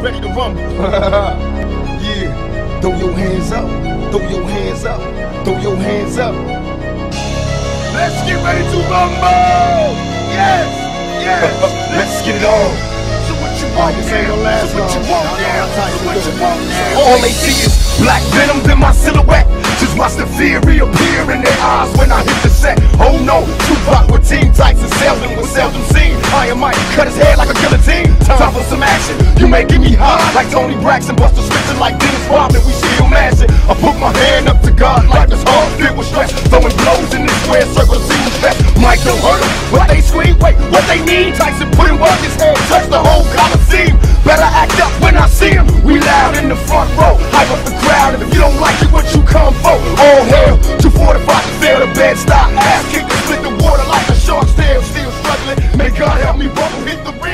ready to rumble. Yeah, throw your hands up, throw your hands up, throw your hands up. Let's get ready to rumble. Yes, yes. Let's get it on. So what you want, man? So what you want, yeah? So what you want, yeah? All they see is black venom in my silhouette. Just watch the fear reappear in their eyes when I hit the set. Oh no, Tupac with team tights and seldom was seldom seen. I am Mike, cut his head like a guillotine. Time for some action. You making me high like Tony Braxton, Buster spitting like Dennis Rodman. We still mashing. I put my hand up to God like it's hard, filled with stress. Throwing blows in this square circle, see who's best. Mike don't hurt him. What they scream? Wait, what they need? Tyson put him up his head, touch the whole Coliseum. Better act up when I see him. We loud in the front row, hype up the crowd. And if you don't like it, what you come for? All hell, 245 to fail the bed, stop, ass kick, split the water like a shark's tail. Still struggling, may God help me, bubble hit the